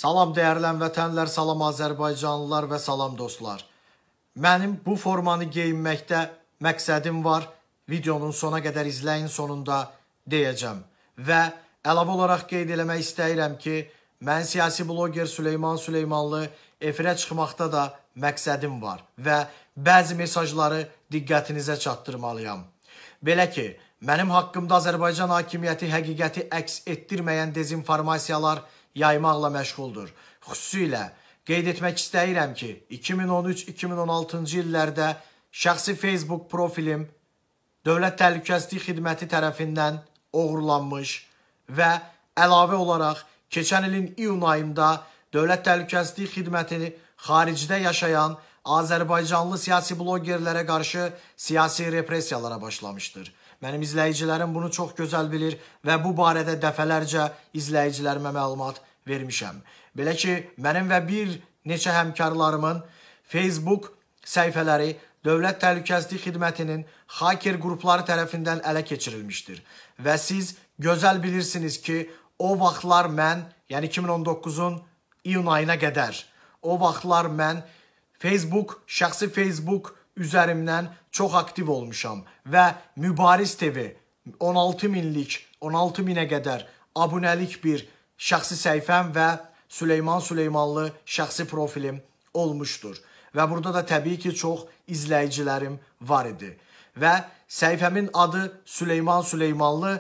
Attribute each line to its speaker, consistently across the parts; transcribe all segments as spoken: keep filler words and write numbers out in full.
Speaker 1: Salam dəyərli vətənlər, salam Azərbaycanlılar və salam dostlar. Mənim bu formanı geyinməkdə məqsədim var. Videonun sona qədər izləyin, sonunda deyəcəm. Və əlavə olaraq qeyd eləmək istəyirəm ki, mən siyasi bloger Süleyman Süleymanlı efirə çıxmaqda da məqsədim var və bəzi mesajları diqqətinizə çatdırmalıyam. Belə ki, mənim haqqımda Azərbaycan hakimiyyəti həqiqəti əks etdirməyən dezinformasiyalar yaymaqla məşğuldur. Xüsusilə qeyd etmək istəyirəm ki, iki min on üç iki min on altıncı illərdə şəxsi Facebook profilim Dövlət Təhlükəsizlik Xidməti tərəfindən oğurlanmış və əlavə olaraq keçən ilin iyun ayında Dövlət Təhlükəsizlik Xidməti xaricdə yaşayan Azərbaycanlı siyasi blogerlərə qarşı siyasi repressiyalara başlamışdır. Mənim izləyicilərim bunu çox gözəl bilir və bu barədə dəfələrcə izləyicilərimə məlumat vermişəm. Belə ki, mənim və bir neçə həmkarlarımın Facebook səhifələri Dövlət Təhlükəsizlik Xidmətinin hacker qrupları tərəfindən ələ keçirilmişdir. Və siz gözəl bilirsiniz ki, o vaxtlar mən, yəni iki min on doqquzun iyun ayına qədər, o vaxtlar mən Facebook, şəxsi Facebook üzərimdən çox aktiv olmuşam və Mübariz T V on altı minlik, on altı minə qədər abunəlik bir şəxsi səhifəm və Süleyman Süleymanlı şəxsi profilim olmuşdur. Və burada da təbii ki, çox izləyicilərim var idi. Və səhifəmin adı Süleyman Süleymanlı,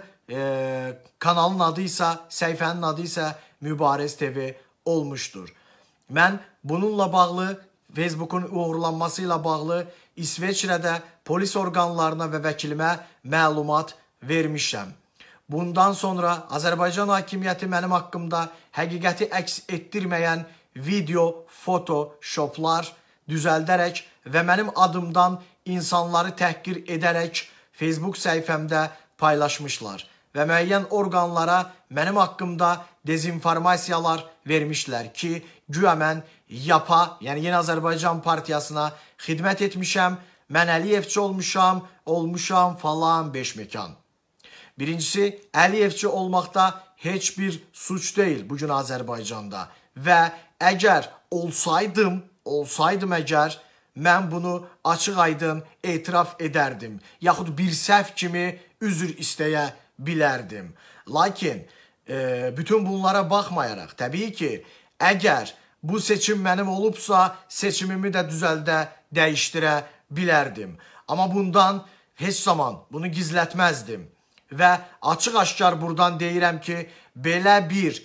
Speaker 1: e, kanalın adı isə, səhifənin adı isə Mübariz T V olmuşdur. Mən bununla bağlı, Facebook'un uğurlanması ilə bağlı İsveçrədə polis orqanlarına və vəkilimə məlumat vermişəm. Bundan sonra Azərbaycan hakimiyyəti mənim haqqımda həqiqəti əks etdirməyən video, photoshoplar düzəldərək və mənim adımdan insanları təhqir edərək Facebook səhifəmdə paylaşmışlar və müəyyən orqanlara mənim haqqımda dezinformasiyalar vermişlər ki, güya mən YAPA, yəni Yeni Azərbaycan Partiyasına xidmət etmişəm, mən Əliyevçi olmuşam, olmuşam falan beş mekan. Birincisi, Əliyevçi olmaqda heç bir suç deyil bugün Azərbaycanda və əgər olsaydım, olsaydım əgər, mən bunu açıq aydın etiraf edərdim, yaxud bir səhv kimi üzr istəyə bilərdim. Lakin e, bütün bunlara baxmayaraq, təbii ki, əgər bu seçim mənim olubsa, seçimimi də düzəldə, dəyişdirə bilərdim. Amma bundan heç zaman bunu gizlətməzdim. Və açıq-aşkar buradan deyirəm ki, belə bir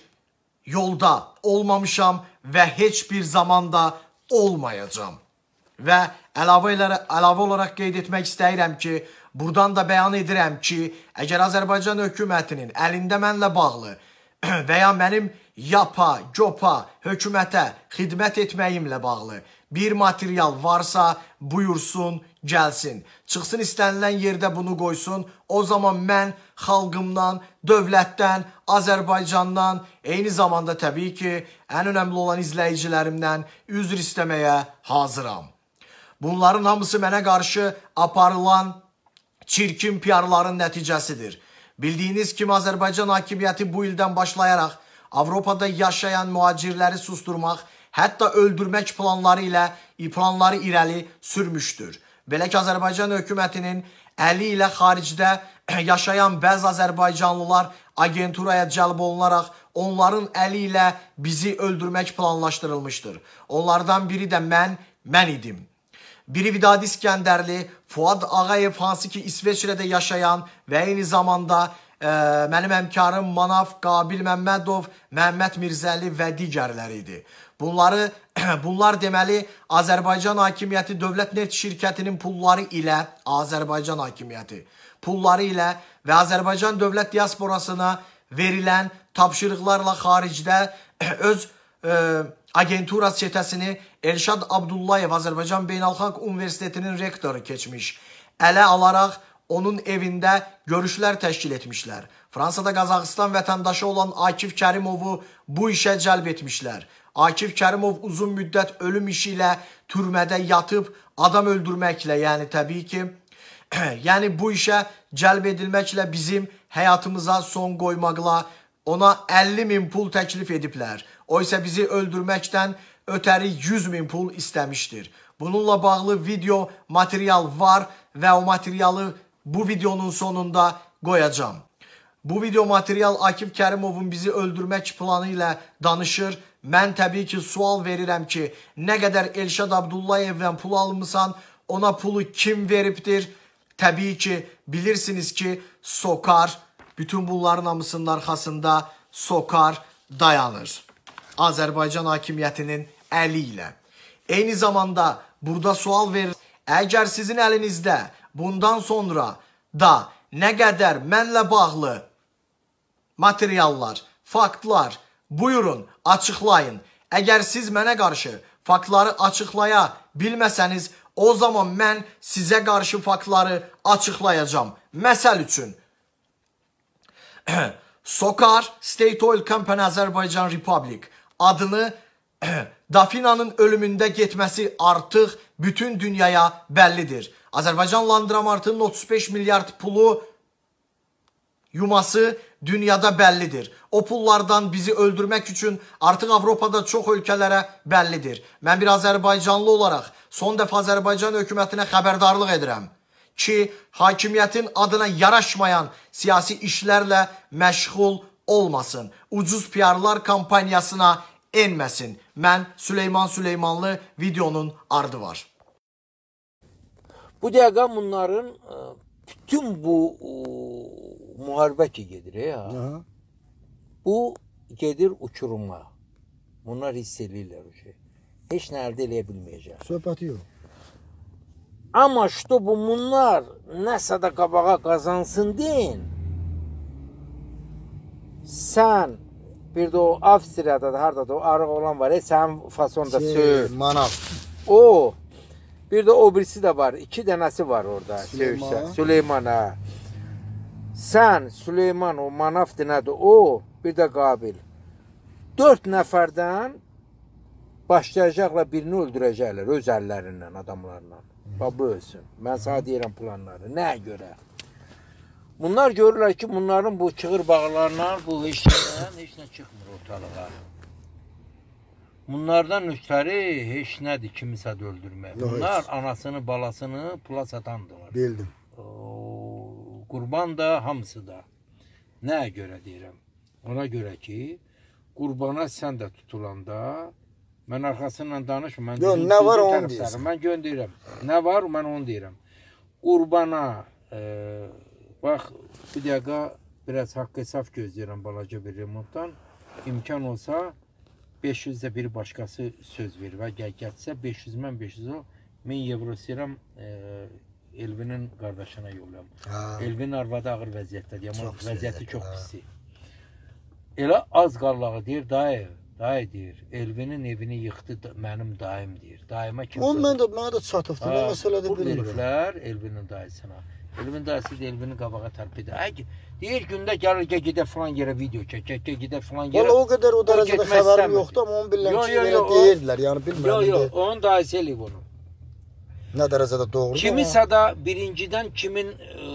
Speaker 1: yolda olmamışam və heç bir zamanda olmayacam. Və əlavə, əlavə olaraq qeyd etmək istəyirəm ki, buradan da bəyan edirəm ki, əgər Azərbaycan hökumətinin əlində mənlə bağlı və ya mənim YAPA, GOPA, hökumətə xidmət etməyimlə bağlı bir material varsa, buyursun, gəlsin. Çıxsın istənilən yerdə bunu qoysun. O zaman mən xalqımdan, dövlətdən, Azərbaycandan, eyni zamanda təbii ki, ən önəmli olan izləyicilərimdən üzr istəməyə hazıram. Bunların hamısı mənə qarşı aparılan çirkin P R-ların nəticəsidir. Bildiyiniz kimi Azərbaycan hakimiyyəti bu ildən başlayaraq Avropada yaşayan mühacirləri susturmaq, hətta öldürmək planları ilə planları irəli sürmüşdür. Belə ki, Azərbaycan hökumətinin əli ilə xaricdə yaşayan bəzi Azərbaycanlılar agenturaya cəlb olunaraq onların əli ilə bizi öldürmək planlaşdırılmışdır. Onlardan biri də mən, mən idim. Biri Vidadi İskəndərli, Fuad Ağayev, hansı ki İsveçrədə yaşayan və eyni zamanda e, mənim həmkarım Manav, Qabil Məmmədov, Məhəmməd Mirzəli və digərləri idi. Bunları, bunlar deməli Azərbaycan hakimiyyəti Dövlət Neft şirkətinin pulları ilə, Azərbaycan hakimiyyəti pulları ilə və Azərbaycan dövlət diasporasına verilən tapşırıqlarla xaricdə öz e, agentura çetəsini Elşad Abdullayev, Azərbaycan Beynəlxalq Universitetinin rektoru keçmiş, ələ alaraq onun evində görüşlər təşkil etmişlər. Fransada Qazaxıstan vətəndaşı olan Akif Kərimovu bu işə cəlb etmişlər. Akif Kərimov uzun müddət ölüm işi ilə türmədə yatıb adam öldürməklə, yəni təbii ki, yəni bu işə cəlb edilməklə bizim həyatımıza son qoymaqla ona əlli min pul təklif ediblər. O isə bizi öldürməkdən ötəri yüz min pul istəmişdir. Bununla bağlı video material var və o materialı bu videonun sonunda qoyacağım. Bu video material Akif Kərimovun bizi öldürmək planı ilə danışır. Mən təbii ki sual verirəm ki, nə qədər Elşad Abdullayevdən pul almısan, ona pulu kim veribdir? Təbii ki bilirsiniz ki Sokar, bütün bunların hamısının arxasında Sokar dayanır. Azərbaycan hakimiyyətinin əli ilə. Eyni zamanda burada sual verir. Əgər sizin əlinizdə bundan sonra da nə qədər mənlə bağlı materiallar, faktlar, buyurun, açıqlayın. Əgər siz mənə qarşı faktları açıqlaya bilməsəniz, o zaman mən sizə qarşı faktları açıqlayacağım. Məsəl üçün, Sokar State Oil Company Azərbaycan Republic adını Dafina'nın ölümündə getməsi artıq bütün dünyaya bəllidir. Azərbaycan Landramartının otuz beş milyard pulu yuması dünyada bəllidir. O pullardan bizi öldürmək üçün artıq Avropada çox ölkələrə bəllidir. Mən bir Azərbaycanlı olaraq son dəfə Azərbaycan hökumətinə xəbərdarlıq edirəm ki, hakimiyyətin adına yaraşmayan siyasi işlərlə məşğul olmasın. Ucuz P R'lar kampanyasına enməsin. Mən Süleyman Süleymanlı, videonun ardı var.
Speaker 2: Bu dəqiqə bunların bütün bu müharibə ki gedir ya. Aha. Bu gedir uçuruma. Bunlar hiss edirlər o şey. Heç nə əldə eləyə bilməyəcək.
Speaker 3: Söhbəti yox.
Speaker 2: Amma işte bu bunlar nəsə də qabağa qazansın deyin. Sən bir də o Avstriyada da harada da o arıq olan var. Sənin fasonda söv.
Speaker 3: Manav.
Speaker 2: O. Bir də o birisi də var. İki dənəsi var orada. Süleyman. Süleyman ha. Sən, Süleyman, o Manavdır nədir? O, bir də Qabil. Dörd nəfərdən başlayacaqlar, birini öldürəcəklər öz əllərindən, adamlarla. Baba ölsün. Mən sana deyirəm planları. Nəyə görə? Bunlar görürlər ki, bunların bu çığır bağlarından, bu heç nə, heç nə çıxmır ortalığa. Bunlardan ötəri heç nədir kimisə də öldürmək. Bunlar anasını, balasını pula satandılar.
Speaker 3: Bildim.
Speaker 2: Qurban da, hamısı da. Nəyə görə deyirəm? Ona görə ki, qurbana sən də tutulanda, mən arxasından danışım. Mən
Speaker 3: Yox, nə var onu deyirəm.
Speaker 2: Mən göndərirəm. Nə var, mən onu deyirəm. Qurbana, e, bax, bir dəqiqə biraz haqq hesab gözləyirəm balaca bir remontdan. İmkan olsa, beş yüzdə bir başqası söz verir və gəl gətsə, beş yüz mən beş yüz o, min evro istəyirəm, e, Elvinin qardaşına yollayam. Elvinin arvadı ağır vəziyyətdədir, amma vəziyyəti çox pisdir. Elə az qallağı deyir, dayı, dayı deyir, Elvinin evini yıxdı mənim dayım deyir. Dayıma kimsə...
Speaker 3: Onu mən də, mənə də çatıbdır, mən məsələ də bilmirəm.
Speaker 2: Bu veriflər Elvinin dayısına. Elvinin dayısı da Elvinin qabağa tərp edir. Deyir, gündə gəlir, gəl gedə falan yerə video çək, gəl gedə falan yerə...
Speaker 3: Valla o qədər o dərəcədə xəbərim yoxdur, amma onu bilirəm ki, elə deyirdilər, yəni bilmirəm.
Speaker 2: Yox, yox, onun dayısı eləyib onu.
Speaker 3: Nə dərəcədə doğrudur?
Speaker 2: Kimisə də birincidən kimin ə,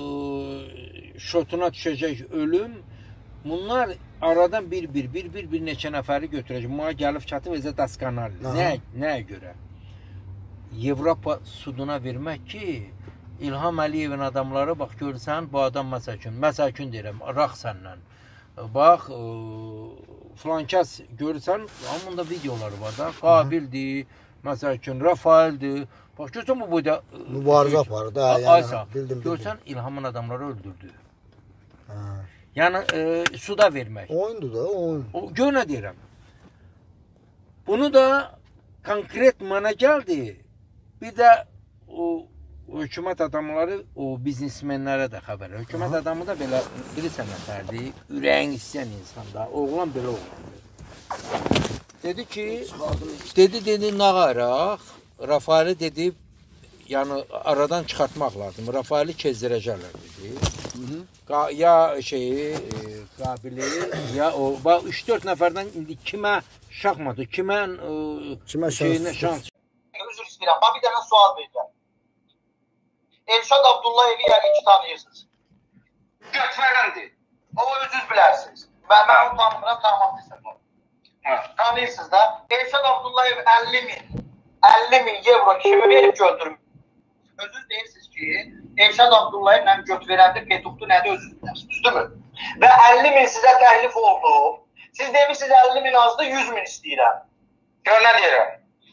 Speaker 2: şotuna düşəcək ölüm, bunlar aradan bir-bir, bir-bir, bir neçə nəfəri götürəcək. Buna gəlib çatıb ezə daskanarlı. Nə, nəyə görə? Avropa suduna vermək ki, İlham Əliyevin adamları, bax görsən, bu adam məsəlkün, məsəlkün deyirəm, rax səndən. Bax, ə, flankəs görsən, hamında videoları var da, Qabildir, məsəlkün, Rafaeldir. Bax, görsən bu boyda...
Speaker 3: Mübarizə var da, yəni, bildim, bildim.
Speaker 2: Görsən, İlhamın adamları öldürdü. Yəni, e, suda vermək.
Speaker 3: Oyundur da, oyun.
Speaker 2: O, gör nə deyirəm. Bunu da konkret mənə gəldi. Bir də o hökumət adamları, o biznesmenlərə də xəbər. Hökumət adamı da belə, bilirsən nəfərdir, ürəyin istəyən insanda. Oğlan belə oğlandır. Dedi ki, dedi, dedi, nə qaraq? Rafaeli dedi, yəni aradan çıxartmaq lazım. Rafaeli kezdirəcəklər dedi. Hı-hı. Ya şeyi, e, Qabili, ya o, bax üç dörd nəfərdən indi kimə şaxmatı, kimə, e,
Speaker 3: kimə şeyinə
Speaker 2: şans.
Speaker 1: Üzr istəyirəm, bir dənə sual verəcəm. Elşad Abdullayevi yəqin ki tanıyırsınız. Götürəndir. O özünüz bilərsiniz. Və mən onu tanımıram, tanımaq istəyirəm.
Speaker 4: Tanıyırsınız da. Elşad Abdullayev əlli min əlli min euro kimi verib götürmüş. Özünüz deyirsiniz ki, Elşad Abdullayevlə göt verəndə Petuxdu nədir özünüz deyirsiniz, düzdürmü? Və əlli min sizə təklif oldu. Siz demişsiniz əlli min azdır, yüz min istəyirəm.
Speaker 5: Gör nə deyirəm?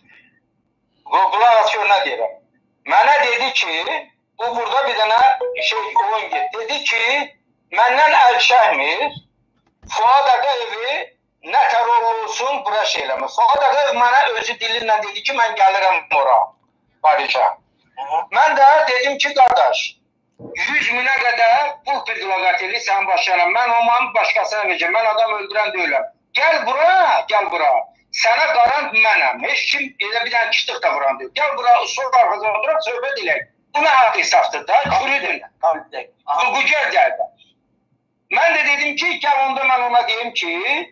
Speaker 5: Qulaq as gör nə deyirəm? Mənə dedi ki, bu burada bir dənə şey oyun get. Dedi ki, məndən əl çəkmir, Fuad Ağayevi nə terör olsun, bura şey eləmir. Fuad Ağayev mənə özü dilinlə dedi ki, mən gəlirəm ora, Parijə. Mən də dedim ki, qardaş, yüz minə qədər pul predilaqat edir sənin başına. Mən olmamı başqasına verəcəm. Mən adam öldürən deyiləm. Gəl bura, gəl bura. Sənə qarant mənəm. Heç kim elə bir dənə kişilik də vuran deyil. Gəl bura, sol arxada oturaq, söhbət eləyək. Bu nə haqq hesabdır da? Kürüdür. Bu gəl gəldi. Mən də dedim ki, gəl onda mən ona deyim ki,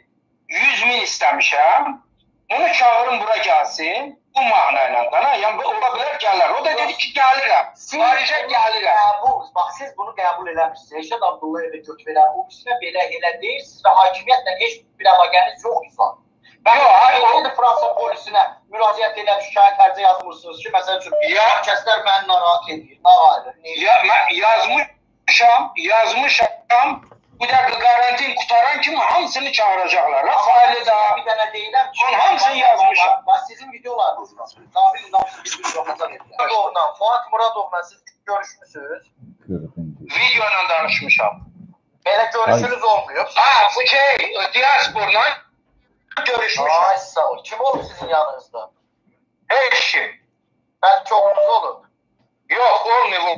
Speaker 5: yüz min istəmişəm. Onu çağırın bura gəlsin. Bu mənayla da, yəni ola bilər gələr. O da dedi ki, gəlirəm. Parijə gəlirəm.
Speaker 4: Qəbul, bax siz bunu qəbul eləmişsiniz. Elşad Abdullayevə göt verən o birisine belə elə deyirsiniz və hakimiyyətlə heç bir əlaqəniz yoxdursa. Ben o Fransa polisinə müraciət edən şikayət hərcə yazmışsınız ki, məsəl üçün kəslər məni narahat edir.
Speaker 5: Ya, mən yazmışam, yazmışam. Bu dəqiqə qarantin qutaran kimi hamısını çağıracaqlar. Faili da.
Speaker 4: Bir dənə deyiləm ki,
Speaker 5: hamısını yazmışam.
Speaker 4: Bax sizin videolarınız var. Nabil Nabil bir video xəzər edir. Muradovla, Fuad Muradovla siz görüşmüsünüz?
Speaker 5: Video ilə danışmışam.
Speaker 4: Belə görüşünüz olmuyor.
Speaker 5: Ha, bu şey, diasporla görüşmüşəm.
Speaker 4: Ay sağ ol. Kim olub sizin yanınızda?
Speaker 5: Heç kim.
Speaker 4: Ben çoğunuz olub.
Speaker 5: Yox, olmuyor.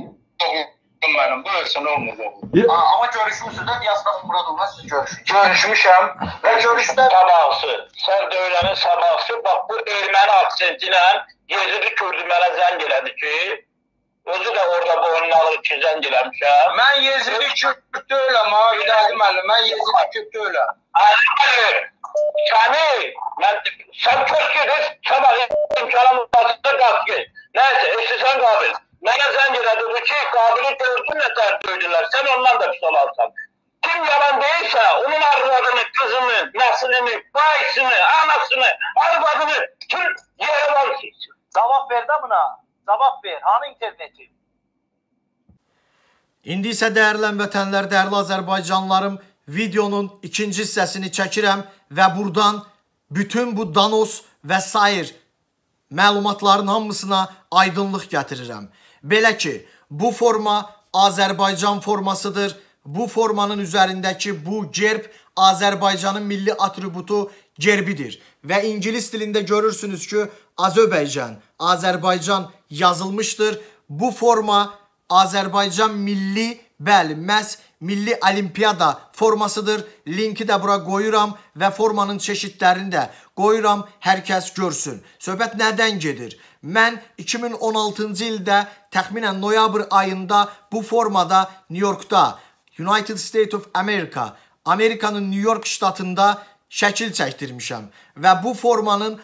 Speaker 5: Benim, buyursun olmuyor.
Speaker 4: Ama görüşmüşsünüz de Diaspora Muradovla siz görüşmüşsünüz.
Speaker 5: Görüşmüşəm.
Speaker 4: Və görüşdə
Speaker 5: sabahsı, sən də öyrənin sabahsı, bax bu erməni aksentilə Yezidi Kürdü mənə zəng elədi ki, özü də orada boynunu alır ki, zəng eləmişəm. Mən Yezidi Kürdü öyləm ha, İdadi müəllim, mən Yezidi Kürdü öyləm. Əli, səni, sən köşküdür, sabah imkanım vasıta qaskı. Nəysə, eşlisən qabil. Mənə zəng elədi ki, qabili gördün nə tər döydülər, sən ondan da pis olarsan. Kim yalan değilse onun arvadını, kızını, nəslini, bayisini, anasını, arvadını tüm yere var.
Speaker 4: Cavab ver də buna. Cavab ver. Hanı interneti?
Speaker 1: İndi isə dəyərli vətənlər, dəyərli Azərbaycanlılarım, videonun ikinci hissəsini çəkirəm və buradan bütün bu danos və sair məlumatların hamısına aydınlıq gətirirəm. Belə ki, bu forma Azərbaycan formasıdır. Bu formanın üzərindəki bu gerb Azərbaycanın milli atributu gerbidir. Və İngilis dilində görürsünüz ki, Azərbaycan, Azərbaycan yazılmışdır. Bu forma Azərbaycan milli, bəli, məhz milli olimpiyada formasıdır. Linki də bura qoyuram və formanın çeşidlərini də qoyuram, hər kəs görsün. Söhbət nədən gedir? Mən iki min on altıncı ildə təxminən noyabr ayında bu formada New Yorkda, United States of America, Amerikanın New York ştatında şəkil çəkdirmişəm. Və bu formanın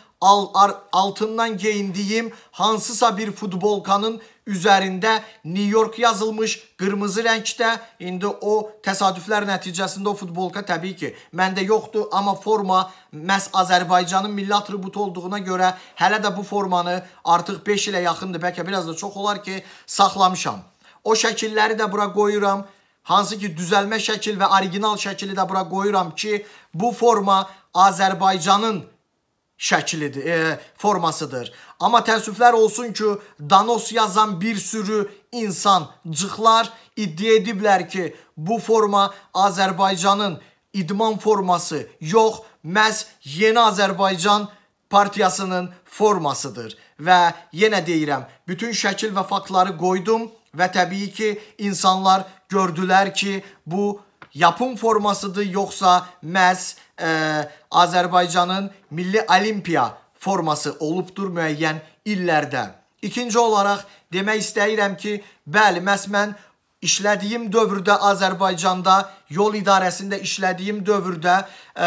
Speaker 1: altından geyindiyim hansısa bir futbolkanın üzərində New York yazılmış qırmızı rəngdə. İndi o təsadüflər nəticəsində o futbolka təbii ki məndə yoxdur, amma forma məhz Azərbaycanın milli atributu olduğuna görə hələ də bu formanı artıq beş ilə yaxındır, bəlkə biraz da çox olar ki saxlamışam. O şəkilləri də bura qoyuram. Hansı ki düzəlmə şəkil və orijinal şəkili də bura qoyuram ki, bu forma Azərbaycanın şəklidir, e, formasıdır. Amma təəssüflər olsun ki, danos yazan bir sürü insancıqlar iddia ediblər ki, bu forma Azərbaycanın idman forması yox, məhz Yeni Azərbaycan Partiyasının formasıdır. Və yenə deyirəm, bütün şəkil və faktları qoydum və təbii ki, insanlar gördülər ki, bu yapım formasıdır, yoxsa məhz e, Azərbaycanın milli olimpiya forması olubdur müəyyən illərdə. İkinci olaraq demək istəyirəm ki, bəli, məhz mən işlədiyim dövrdə Azərbaycanda, yol idarəsində işlədiyim dövrdə e,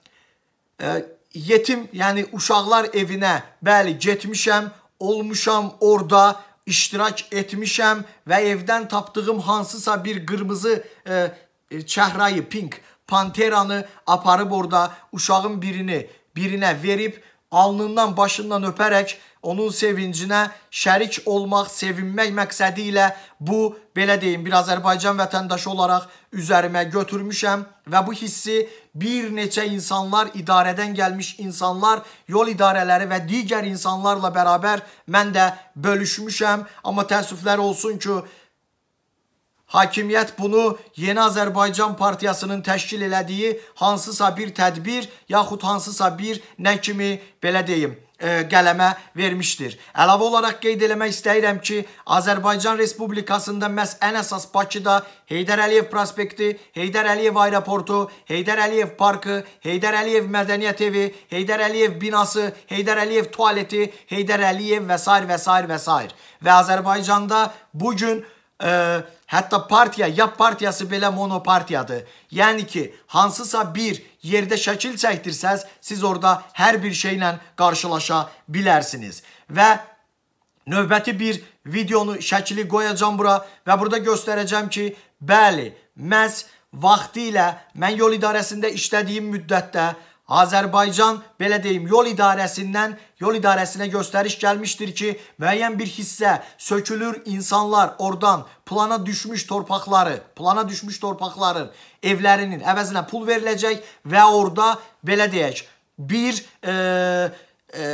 Speaker 1: e, yetim, yəni uşaqlar evinə, bəli, getmişəm, olmuşam orada, iştirak etmişəm və evdən tapdığım hansısa bir qırmızı e, çəhrayı, pink, panteranı aparıb orada uşağın birini birinə verib alnından, başından öpərək onun sevincinə şərik olmaq, sevinmək məqsədi ilə bu, belə deyim, bir Azərbaycan vətəndaşı olaraq üzərimə götürmüşəm və bu hissi bir neçə insanlar, idarədən gəlmiş insanlar, yol idarələri və digər insanlarla bərabər mən də bölüşmüşəm. Amma təəssüflər olsun ki, hakimiyyət bunu Yeni Azərbaycan Partiyasının təşkil elədiyi hansısa bir tədbir yaxud hansısa bir nə kimi, belə deyim, qələmə vermişdir. Əlavə olaraq qeyd eləmək istəyirəm ki, Azərbaycan Respublikasında məhz ən əsas Bakıda Heydər Əliyev prospekti, Heydər Əliyev aeroportu, Heydər Əliyev parkı, Heydər Əliyev mədəniyyət evi, Heydər Əliyev binası, Heydər Əliyev tualeti, Heydər Əliyev və s. və s. və s. Və Azərbaycanda bugün e, hətta partiya, ya partiyası belə monopartiyadır. Yəni ki, hansısa bir yerdə şəkil çəkdirsəz, siz orada hər bir şeylə qarşılaşa bilərsiniz. Və növbəti bir videonu, şəkili qoyacam bura və burada göstərəcəm ki, bəli, məhz vaxtı ilə mən yol idarəsində işlədiyim müddətdə Azərbaycan, belə deyim, yol idarəsindən, yol idarəsinə göstəriş gəlmişdir ki, müəyyən bir hissə sökülür, insanlar oradan plana düşmüş torpaqları, plana düşmüş torpaqların evlərinin əvəzinə pul veriləcək və orada, belə deyək, bir e, e,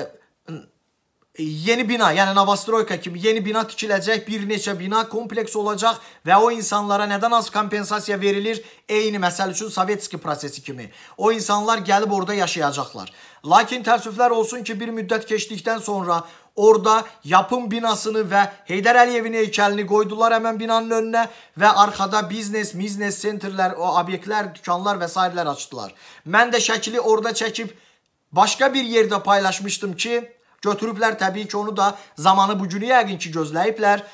Speaker 1: yeni bina, yəni Novostroyka kimi yeni bina tikiləcək, bir neçə bina kompleks olacaq və o insanlara nədən az kompensasiya verilir? Eyni məsəl üçün Sovetski prosesi kimi. O insanlar gəlib orada yaşayacaqlar. Lakin təəssüflər olsun ki, bir müddət keçdikdən sonra orada yapım binasını və Heydər Əliyevin heykəlini qoydular həmən binanın önünə və arxada biznes, biznes centerlər, o obyektlər, dükanlar və s. açdılar. Mən də şəkili orada çəkib başqa bir yerdə paylaşmışdım ki, götürüblər, təbii ki, onu da zamanı bugünü yəqin ki, gözləyiblər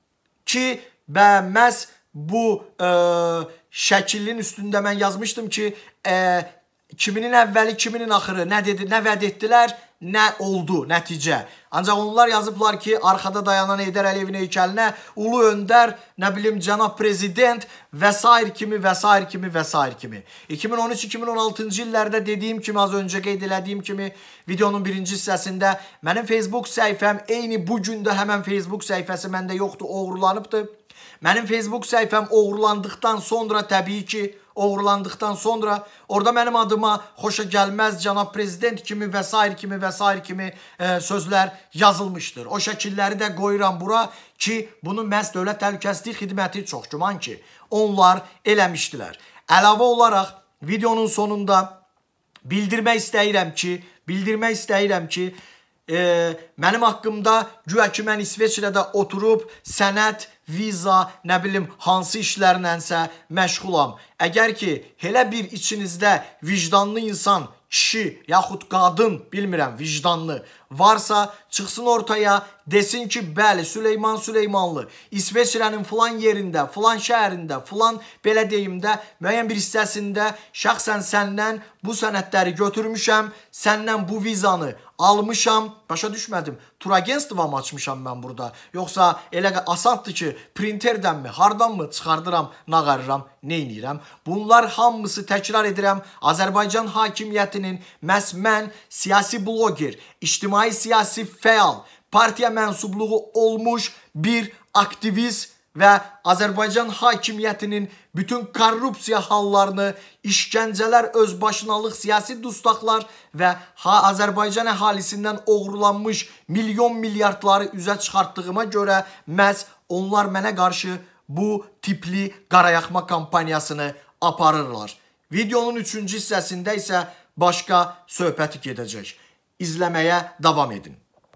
Speaker 1: ki, və məhz bu e, şəkilin üstündə mən yazmışdım ki, e, kiminin əvvəli, kiminin axırı, nə dedi, nə vəd etdilər, nə oldu nəticə. Ancaq onlar yazıblar ki, arxada dayanan Heydər Əliyevin heykəlinə ulu öndər, nə bilim, cənab prezident və s. kimi və s. kimi və s. kimi. iki min on üç iki min on altıncı illərdə dediyim kimi, az öncə qeyd elədiyim kimi, videonun birinci hissəsində mənim Facebook səhifəm eyni bu gündə həmən Facebook səhifəsi məndə yoxdur, oğurlanıbdır. Mənim Facebook səhifəm oğurlandıqdan sonra, təbii ki, oğurlandıqdan sonra orada mənim adıma xoşa gəlməz cənab prezident kimi və s. kimi və s. kimi e, sözlər yazılmışdır. O şəkilləri də qoyuram bura ki, bunu məhz Dövlət Təhlükəsizlik Xidməti çox güman ki, onlar eləmişdilər. Əlavə olaraq videonun sonunda bildirmək istəyirəm ki, bildirmək istəyirəm ki, e, mənim haqqımda güya ki, mən İsveçrədə oturub sənəd, viza, nə bilim, hansı işlərlənsə məşğulam. Əgər ki, elə bir içinizdə vicdanlı insan, kişi, yaxud qadın, bilmirəm, vicdanlı varsa, çıxsın ortaya, desin ki, bəli, Süleyman Süleymanlı, İsveçrənin filan yerində, filan şəhərində, filan, belə deyimdə, müəyyən bir hissəsində şəxsən səndən bu sənədləri götürmüşəm, səndən bu vizanı almışam, başa düşmədim, turagentstvam açmışam mən burada, yoxsa elə asandır ki, printerdən mi, hardan mı çıxardıram, nağarıram, neynirəm? Bunlar hamısı, təkrar edirəm, Azərbaycan hakimiyyətinin məhz mən siyasi bloger, ictimai siyasi fəal, partiya mənsubluğu olmuş bir aktivist və Azərbaycan hakimiyyətinin bütün korrupsiya hallarını, işgəncələr, özbaşınalıq, siyasi dustaqlar və Azərbaycan əhalisindən oğurlanmış milyon milyardları üzə çıxartdığıma görə məhz onlar mənə qarşı bu tipli qarayaxma kampaniyasını aparırlar. Videonun üçüncü hissəsində isə başqa söhbəti gedəcək. İzləməyə davam edin.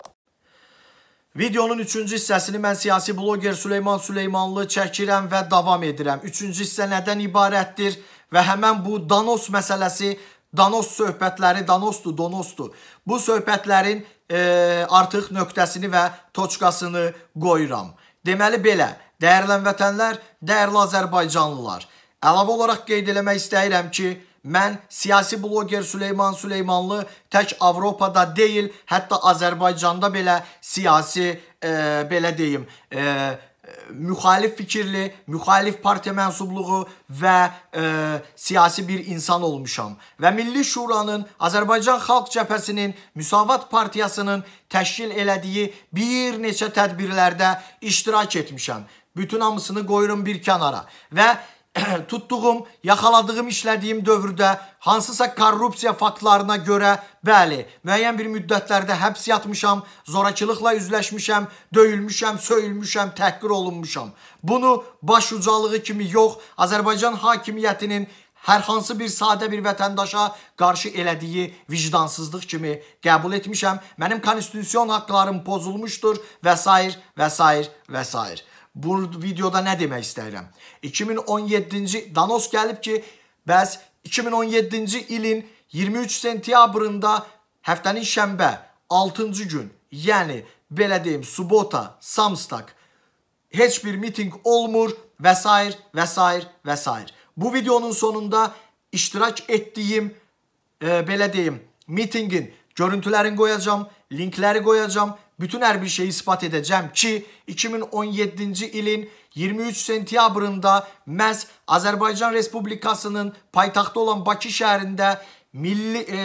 Speaker 1: Videonun üçüncü hissəsini mən siyasi bloger Süleyman Süleymanlı çəkirəm və davam edirəm. Üçüncü hissə nədən ibarətdir və həmən bu Danos məsələsi, Danos söhbətləri, Danosdur, Donosdur. Bu söhbətlərin e, artıq nöqtəsini və toçkasını qoyuram. Deməli belə, dəyərli vətənlər, dəyərli Azərbaycanlılar, əlavə olaraq qeyd eləmək istəyirəm ki, mən siyasi bloger Süleyman Süleymanlı tək Avropada deyil, hətta Azərbaycanda belə siyasi, e, belə deyim, e, müxalif fikirli, müxalif partiya mənsubluğu və e, siyasi bir insan olmuşam. Və Milli Şuranın, Azərbaycan Xalq Cəbhəsinin, Müsavat Partiyasının təşkil elədiyi bir neçə tədbirlərdə iştirak etmişəm. Bütün hamısını qoyurum bir kənara. Və tutduğum, yaxaladığım, işlədiyim dövrdə hansısa korrupsiya faktlarına görə, bəli, müəyyən bir müddətlərdə həbs yatmışam, zorakılıqla üzləşmişəm, döyülmüşəm, söyülmüşəm, təhqir olunmuşam. Bunu baş ucalığı kimi yox, Azərbaycan hakimiyyətinin hər hansı bir sadə bir vətəndaşa qarşı elədiyi vicdansızlıq kimi qəbul etmişəm. Mənim konstitusyon haqqlarım pozulmuşdur və s. və s. və s. Bu videoda nə demək istəyirəm? iki min on yeddinci Danos gəlib ki, bəs iki min on yeddinci ilin iyirmi üç sentyabrında həftənin şənbə altıncı gün, yəni belə deyim, subota, samstak heç bir miting olmur və s. və s. və s. Bu videonun sonunda iştirak etdiyim e, belə deyim, mitingin görüntülərini qoyacağım, linkləri qoyacağım. Bütün hər bir şeyi ispat edəcəm ki, iki min on yeddinci ilin iyirmi üç sentyabrında məhz Azərbaycan Respublikasının paytaxtı olan Bakı şəhərində Milli e,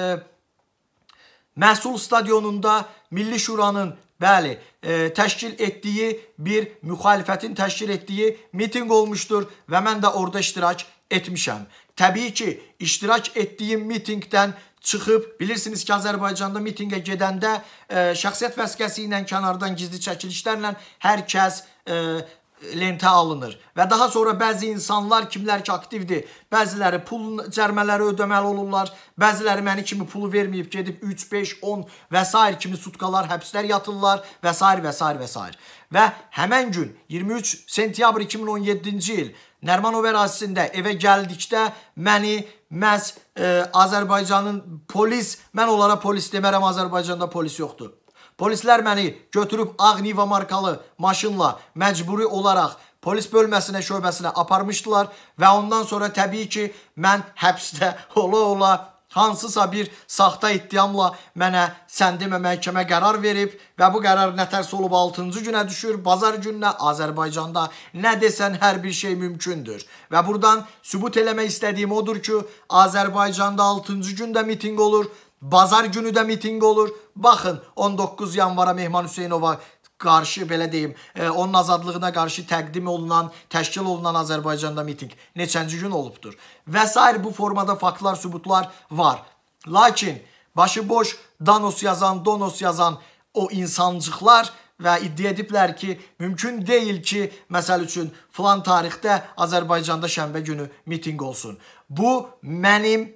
Speaker 1: Məhsul Stadionunda Milli Şuranın bəli, e, təşkil etdiyi bir müxalifətin təşkil etdiyi miting olmuşdur və mən də orada iştirak etmişəm. Təbii ki, iştirak etdiyim mitingdən çıxıb, bilirsiniz ki, Azərbaycanda mitingə gedəndə e, şəxsiyyət vəsiqəsi ilə kənardan gizli çəkilişlərlə hər kəs e, lentə alınır. Və daha sonra bəzi insanlar, kimlər ki aktivdir, bəziləri pul cərmələri ödəməli olurlar, bəziləri məni kimi pulu verməyib gedib üç, beş, on və s. kimi sutkalar, həbslər yatırlar və s. və s. və s. Və həmən gün iyirmi üç sentyabr iki min on yeddinci il Nərmanov ərazisində evə gəldikdə məni məhz e, Azərbaycanın polis, mən onlara polis demərəm, Azərbaycanda polis yoxdur. Polislər məni götürüb Ağ Niva markalı maşınla məcburi olaraq polis bölməsinə, şöbəsinə aparmışdılar və ondan sonra təbii ki, mən həbsdə ola-ola hansısa bir saxta iddiamla mənə sən demə məhkəmə qərar verib və bu qərar nətərsə olub altıncı günə düşür. Bazar gününə Azərbaycanda nə desən hər bir şey mümkündür. Və buradan sübut eləmək istədiyim odur ki, Azərbaycanda altıncı gündə miting olur, bazar günü də miting olur. Baxın, on doqquz yanvara Mehman Hüseynova qarşı, belə deyim, e, onun azadlığına qarşı təqdim olunan, təşkil olunan Azərbaycanda miting neçənci gün olubdur. Və s. bu formada faktlar, sübutlar var. Lakin başıboş Danos yazan, Donos yazan o insancıqlar və iddia ediblər ki, mümkün deyil ki, məsəl üçün filan tarixdə Azərbaycanda şənbə günü miting olsun. Bu mənim,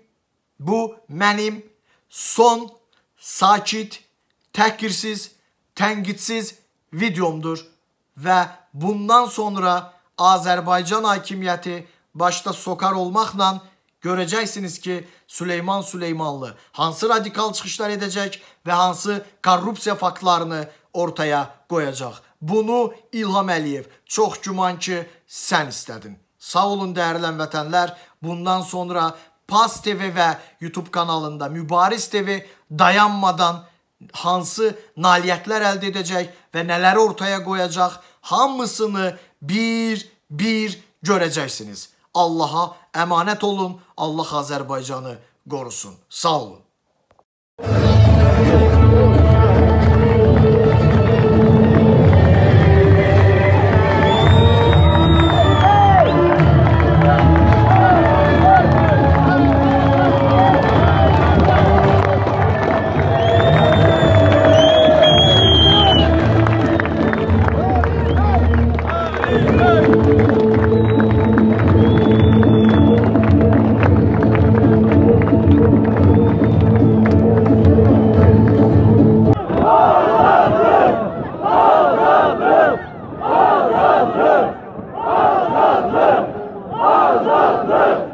Speaker 1: bu mənim son, sakit, təhqirsiz, tənqidsiz videomdur və bundan sonra Azərbaycan hakimiyyəti başda Sokar olmaqla görəcəksiniz ki, Süleyman Süleymanlı hansı radikal çıxışlar edəcək və hansı korrupsiya faktlarını ortaya qoyacaq. Bunu İlham Əliyev çox güman ki, sən istədin. Sağ olun dəyərli vətənlər. Bundan sonra Paz T V və YouTube kanalında Mübariz T V dayanmadan hansı nailiyyətlər əldə edəcək və nələri ortaya qoyacaq, hamısını bir-bir görəcəksiniz. Allaha əmanət olun, Allah Azərbaycanı qorusun. Sağ olun.
Speaker 6: Azadlık! Azadlık!